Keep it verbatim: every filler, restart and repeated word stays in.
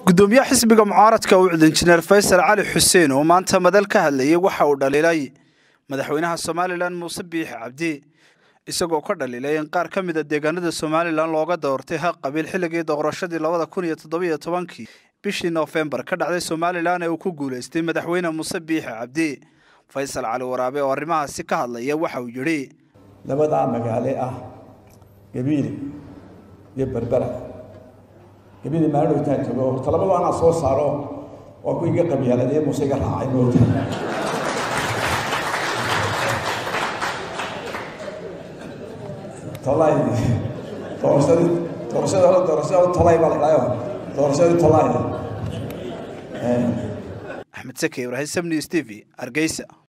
gudoomiyaha xisbiga mucaaradka uu injineer Faysal Cali Xuseen oo maanta madal ka hadlayay waxa uu dhaliilay madaxweynaha Soomaaliland Muuse Biixi Cabdi isagoo ka dhaliilay in qaar ka mid ah deegaanada Soomaaliland looga doortay haq qabiil xilligii doorashadii laba kun iyo toddoba iyo toban bishii November ka dhacday Soomaaliland ee uu ku guuleystay madaxweyne Muuse Biixi Cabdi. Faysal Cali Waraabe oo arrimahaasi ka hadlaya waxa uu yiri labada magaale ah Gabiil iyo Berbera gabiil ma roo taan tago talabada ana soo saaro oo ku iga qabiilada Muuse ga raacay mood طلعي تورسد تورسد تورسد طلعي بالك ايوه تورسد طلعي أحمد سكي ورئيس سمني ستيفي أرجيسة.